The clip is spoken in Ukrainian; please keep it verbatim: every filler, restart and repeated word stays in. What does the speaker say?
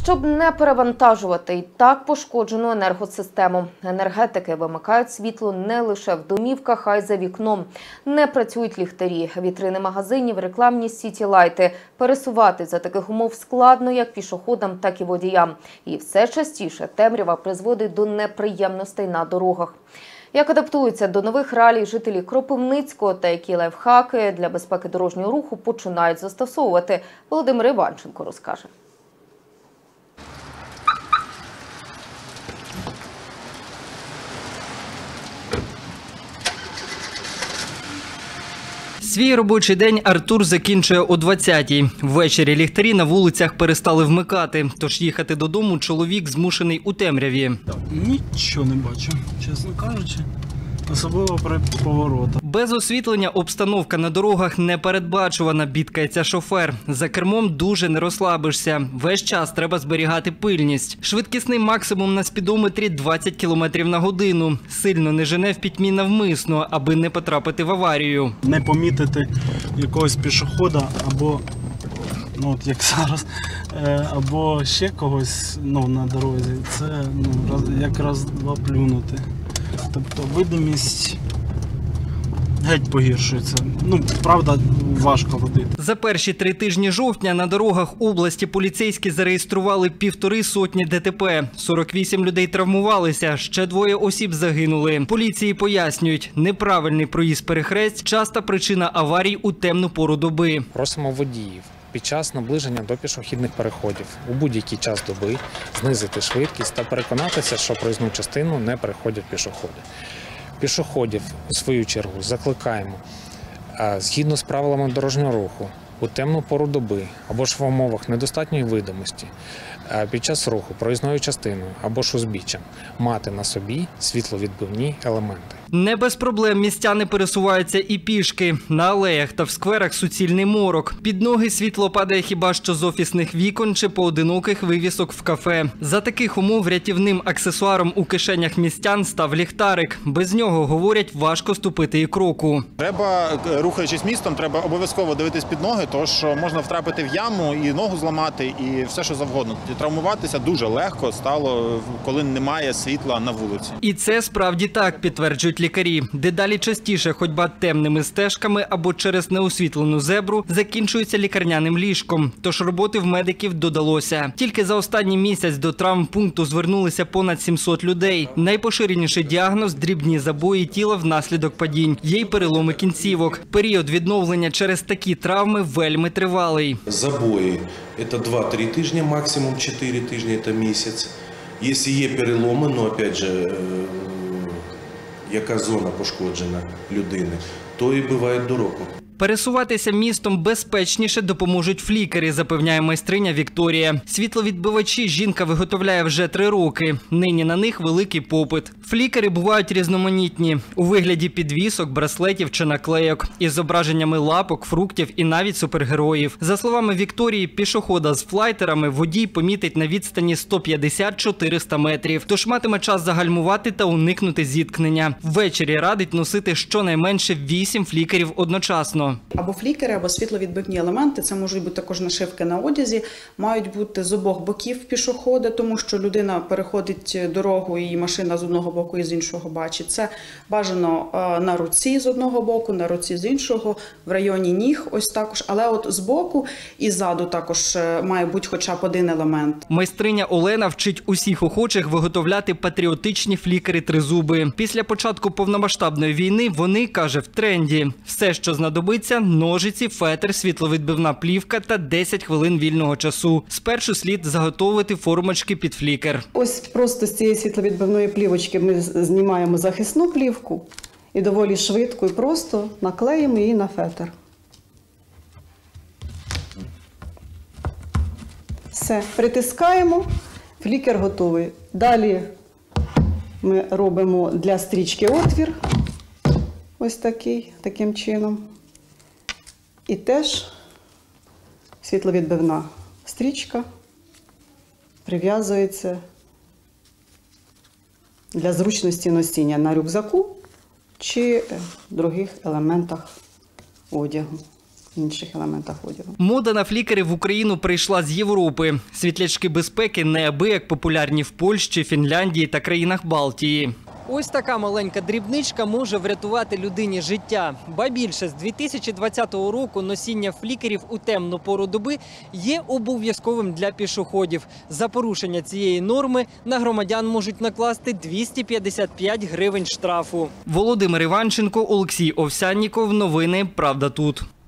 Щоб не перевантажувати і так пошкоджену енергосистему. Енергетики вимикають світло не лише в домівках, а й за вікном. Не працюють ліхтарі, вітрини магазинів, рекламні сіті-лайти. Пересувати за таких умов складно як пішоходам, так і водіям. І все частіше темрява призводить до неприємностей на дорогах. Як адаптуються до нових реалій жителі Кропивницького та які лайфхаки для безпеки дорожнього руху починають застосовувати, Володимир Іванченко розкаже. Свій робочий день Артур закінчує о двадцятій. Ввечері ліхтарі на вулицях перестали вмикати, тож їхати додому чоловік змушений у темряві. Нічого не бачу, чесно кажучи. Особливо при поворотах. Без освітлення обстановка на дорогах непередбачувана, бідкається шофер. За кермом дуже не розслабишся. Весь час треба зберігати пильність. Швидкісний максимум на спідометрі двадцять кілометрів на годину. Сильно не жене в пітьмі навмисно, аби не потрапити в аварію. Не помітити якогось пішохода або, ну от як зараз, або ще когось ну, на дорозі. Це ну, якраз два плюнути. Тобто видимість геть погіршується. Ну, правда, важко водити. За перші три тижні жовтня на дорогах області поліцейські зареєстрували півтори сотні ДТП. сорок вісім людей травмувалися, ще двоє осіб загинули. Поліції пояснюють, неправильний проїзд перехресть – часта причина аварій у темну пору доби. Просимо водіїв під час наближення до пішохідних переходів у будь-який час доби знизити швидкість та переконатися, що проїзну частину не переходять пішоходи. Пішоходів, у свою чергу, закликаємо, згідно з правилами дорожнього руху, у темну пору доби або ж в умовах недостатньої видимості, під час руху проїзною частиною або ж узбіччям мати на собі світловідбивні елементи. Не без проблем містяни пересуваються і пішки. На алеях та в скверах суцільний морок. Під ноги світло падає хіба що з офісних вікон чи поодиноких вивісок в кафе. За таких умов рятівним аксесуаром у кишенях містян став ліхтарик. Без нього, говорять, важко ступити і кроку. Треба, рухаючись містом, треба обов'язково дивитись під ноги, тому що можна втрапити в яму і ногу зламати, і все, що завгодно. Травмуватися дуже легко стало, коли немає світла на вулиці. І це справді так, підтверджують лікарі. Дедалі частіше ходьба темними стежками або через неосвітлену зебру закінчується лікарняним ліжком. Тож роботи в медиків додалося. Тільки за останній місяць до травмпункту звернулися понад сімсот людей. Найпоширеніший діагноз – дрібні забої тіла внаслідок падінь. Є й переломи кінцівок. Період відновлення через такі травми вельми тривалий. Забої – це два-три тижні, максимум чотири тижні – це місяць. Якщо є переломи, ну, опять же, яка зона пошкоджена людини, то і буває до року. Пересуватися містом безпечніше допоможуть флікери, запевняє майстриня Вікторія. Світловідбивачі жінка виготовляє вже три роки. Нині на них великий попит. Флікери бувають різноманітні – у вигляді підвісок, браслетів чи наклейок, із зображеннями лапок, фруктів і навіть супергероїв. За словами Вікторії, пішохода з флайтерами водій помітить на відстані сто п'ятдесят - чотириста метрів, тож матиме час загальмувати та уникнути зіткнення. Ввечері радить носити щонайменше вісім флікерів одночасно. Або флікери, або світловідбивні елементи, це можуть бути також нашивки на одязі, мають бути з обох боків пішохода, тому що людина переходить дорогу і машина з одного боку і з іншого бачить. Це бажано на руці з одного боку, на руці з іншого, в районі ніг ось також, але от з боку і ззаду також має бути хоча б один елемент. Майстриня Олена вчить усіх охочих виготовляти патріотичні флікери тризуби. Після початку повномасштабної війни вони, каже, в тренді. Все, що знадобиться, ножиці, фетр, світловідбивна плівка та десять хвилин вільного часу. Спершу слід заготовити формочки під флікер. Ось просто з цієї світловідбивної плівочки ми знімаємо захисну плівку і доволі швидко і просто наклеїмо її на фетр. Все, притискаємо, флікер готовий. Далі ми робимо для стрічки отвір, ось такий, таким чином. І теж світловідбивна стрічка прив'язується для зручності носіння на рюкзаку чи других елементах одягу. в інших елементах одягу. Мода на флікери в Україну прийшла з Європи. Світлячки безпеки неабияк популярні в Польщі, Фінляндії та країнах Балтії. Ось така маленька дрібничка може врятувати людині життя. Ба більше, з дві тисячі двадцятого року носіння флікерів у темну пору доби є обов'язковим для пішоходів. За порушення цієї норми на громадян можуть накласти двісті п'ятдесят п'ять гривень штрафу. Володимир Іванченко, Олексій Овсянніков. Новини «Правда тут».